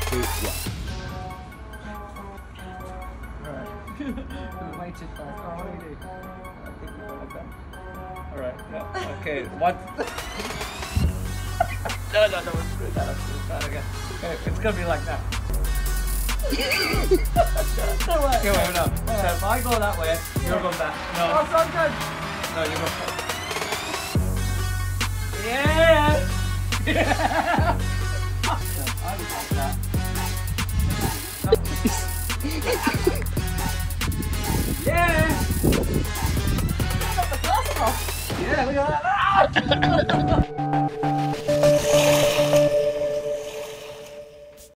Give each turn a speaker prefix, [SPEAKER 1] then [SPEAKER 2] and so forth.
[SPEAKER 1] 2, 1.
[SPEAKER 2] Alright. Way too fast. Oh, what do you do? I think you go like that. Alright, yeah. Okay, what? No, screw that up. Start again. Okay, it's gonna be like that. No way. Okay, wait, no. So if I go that way, you're going back. No. Oh, so good. No, you're going back. Yeah! Yeah! I like that. Yeah! Got the glass off. Yeah, look at that.